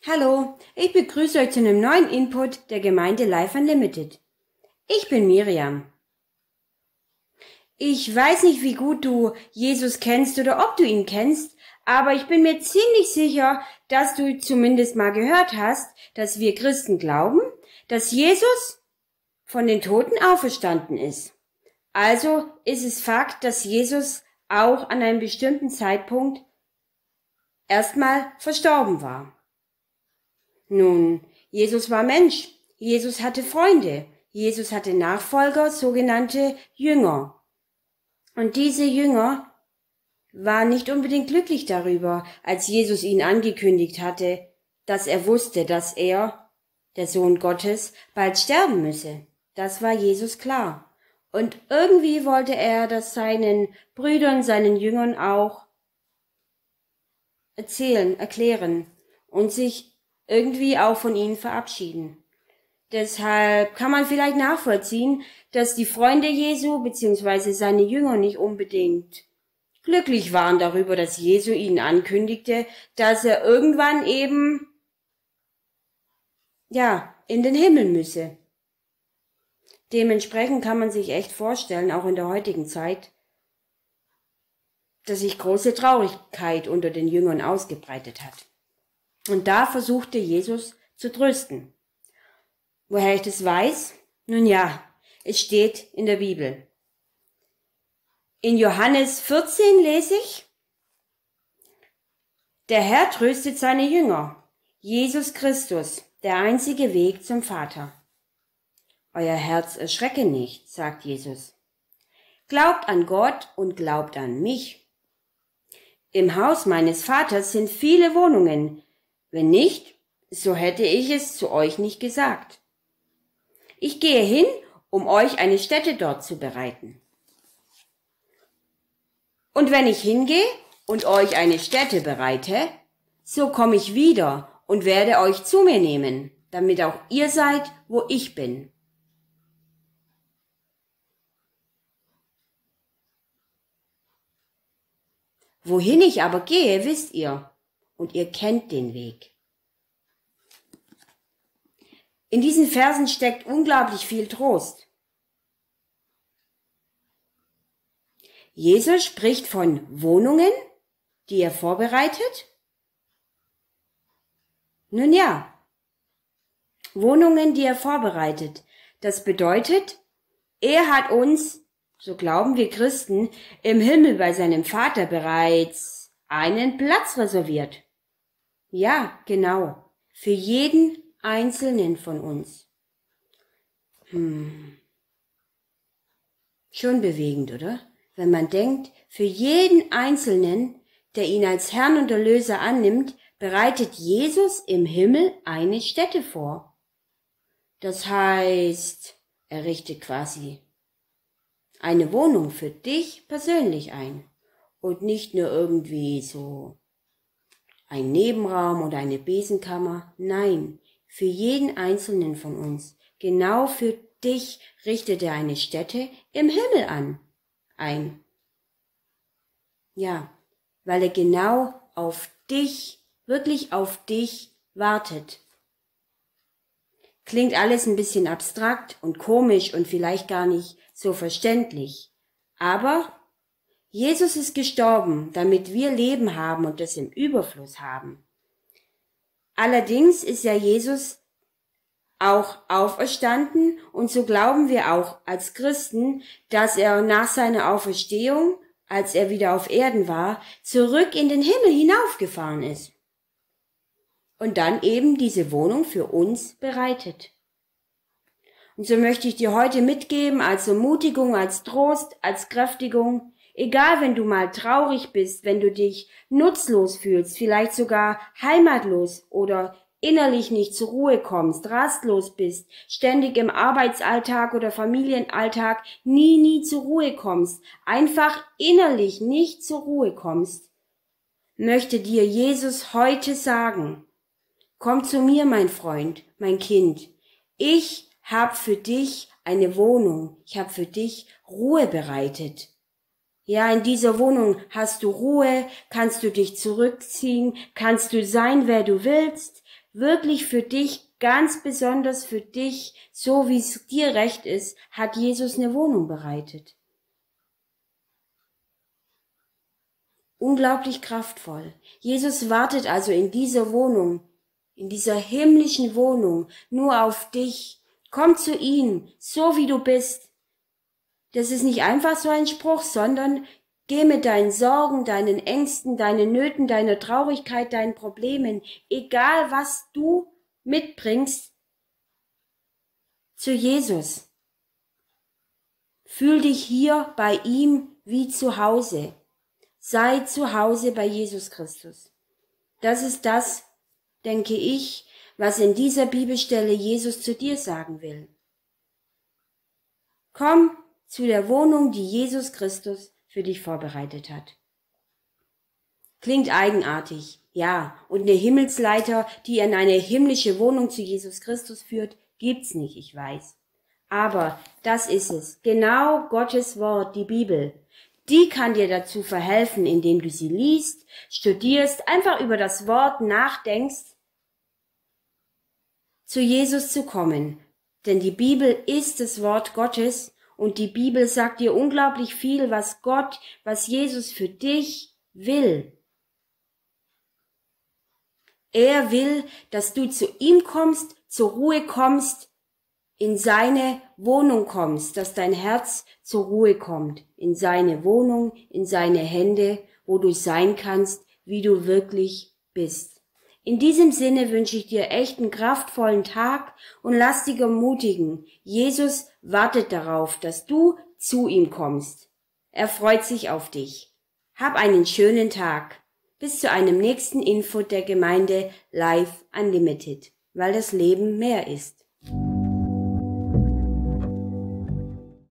Hallo, ich begrüße euch zu einem neuen Input der Gemeinde Life Unlimited. Ich bin Miriam. Ich weiß nicht, wie gut du Jesus kennst oder ob du ihn kennst, aber ich bin mir ziemlich sicher, dass du zumindest mal gehört hast, dass wir Christen glauben, dass Jesus von den Toten auferstanden ist. Also ist es Fakt, dass Jesus auch an einem bestimmten Zeitpunkt erstmal verstorben war. Nun, Jesus war Mensch. Jesus hatte Freunde. Jesus hatte Nachfolger, sogenannte Jünger. Und diese Jünger waren nicht unbedingt glücklich darüber, als Jesus ihnen angekündigt hatte, dass er wusste, dass er, der Sohn Gottes, bald sterben müsse. Das war Jesus klar. Und irgendwie wollte er das seinen Brüdern, seinen Jüngern auch erklären und sich irgendwie auch von ihnen verabschieden. Deshalb kann man vielleicht nachvollziehen, dass die Freunde Jesu bzw. seine Jünger nicht unbedingt glücklich waren darüber, dass Jesu ihnen ankündigte, dass er irgendwann eben, in den Himmel müsse. Dementsprechend kann man sich echt vorstellen, auch in der heutigen Zeit, dass sich große Traurigkeit unter den Jüngern ausgebreitet hat. Und da versuchte Jesus zu trösten. Woher ich das weiß? Nun ja, es steht in der Bibel. In Johannes 14 lese ich: Der Herr tröstet seine Jünger. Jesus Christus, der einzige Weg zum Vater. Euer Herz erschrecke nicht, sagt Jesus. Glaubt an Gott und glaubt an mich. Im Haus meines Vaters sind viele Wohnungen. Wenn nicht, so hätte ich es zu euch nicht gesagt. Ich gehe hin, um euch eine Stätte dort zu bereiten. Und wenn ich hingehe und euch eine Stätte bereite, so komme ich wieder und werde euch zu mir nehmen, damit auch ihr seid, wo ich bin. Wohin ich aber gehe, wisst ihr, und ihr kennt den Weg. In diesen Versen steckt unglaublich viel Trost. Jesus spricht von Wohnungen, die er vorbereitet. Nun ja, Wohnungen, die er vorbereitet. Das bedeutet, er hat uns, so glauben wir Christen, im Himmel bei seinem Vater bereits einen Platz reserviert. Ja, genau, für jeden Einzelnen von uns. Schon bewegend, oder? Wenn man denkt, für jeden Einzelnen, der ihn als Herrn und Erlöser annimmt, bereitet Jesus im Himmel eine Stätte vor. Das heißt, er richtet quasi eine Wohnung für dich persönlich ein und nicht nur irgendwie so ein Nebenraum oder eine Besenkammer. Nein, für jeden Einzelnen von uns, genau für dich richtet er eine Stätte im Himmel ein. Ja, weil er genau auf dich, wirklich auf dich wartet. Klingt alles ein bisschen abstrakt und komisch und vielleicht gar nicht so verständlich. Aber Jesus ist gestorben, damit wir Leben haben und es im Überfluss haben. Allerdings ist ja Jesus auch auferstanden und so glauben wir auch als Christen, dass er nach seiner Auferstehung, als er wieder auf Erden war, zurück in den Himmel hinaufgefahren ist und dann eben diese Wohnung für uns bereitet. Und so möchte ich dir heute mitgeben als Ermutigung, als Trost, als Kräftigung, egal wenn du mal traurig bist, wenn du dich nutzlos fühlst, vielleicht sogar heimatlos oder innerlich nicht zur Ruhe kommst, rastlos bist, ständig im Arbeitsalltag oder Familienalltag nie zur Ruhe kommst, einfach innerlich nicht zur Ruhe kommst, möchte dir Jesus heute sagen: Komm zu mir, mein Freund, mein Kind. Ich habe für dich eine Wohnung. Ich habe für dich Ruhe bereitet. Ja, in dieser Wohnung hast du Ruhe, kannst du dich zurückziehen, kannst du sein, wer du willst. wirklich für dich, ganz besonders für dich, so wie es dir recht ist, hat Jesus eine Wohnung bereitet. Unglaublich kraftvoll. Jesus wartet also in dieser Wohnung, in dieser himmlischen Wohnung, nur auf dich. Komm zu ihm, so wie du bist. Das ist nicht einfach so ein Spruch, sondern geh mit deinen Sorgen, deinen Ängsten, deinen Nöten, deiner Traurigkeit, deinen Problemen, egal was du mitbringst, zu Jesus. Fühl dich hier bei ihm wie zu Hause. Sei zu Hause bei Jesus Christus. Das ist das, denke ich, was in dieser Bibelstelle Jesus zu dir sagen will. Komm zu der Wohnung, die Jesus Christus für dich vorbereitet hat. Klingt eigenartig, ja, und eine Himmelsleiter, die in eine himmlische Wohnung zu Jesus Christus führt, gibt's nicht, ich weiß. Aber das ist es, genau Gottes Wort, die Bibel. Die kann dir dazu verhelfen, indem du sie liest, studierst, einfach über das Wort nachdenkst, zu Jesus zu kommen. Denn die Bibel ist das Wort Gottes und die Bibel sagt dir unglaublich viel, was Gott, was Jesus für dich will. Er will, dass du zu ihm kommst, zur Ruhe kommst, in seine Wohnung kommst, dass dein Herz zur Ruhe kommt, in seine Wohnung, in seine Hände, wo du sein kannst, wie du wirklich bist. In diesem Sinne wünsche ich dir echt einen kraftvollen Tag und lass dich ermutigen. Jesus wartet darauf, dass du zu ihm kommst. Er freut sich auf dich. Hab einen schönen Tag. Bis zu einem nächsten Info der Gemeinde Life Unlimited, weil das Leben mehr ist.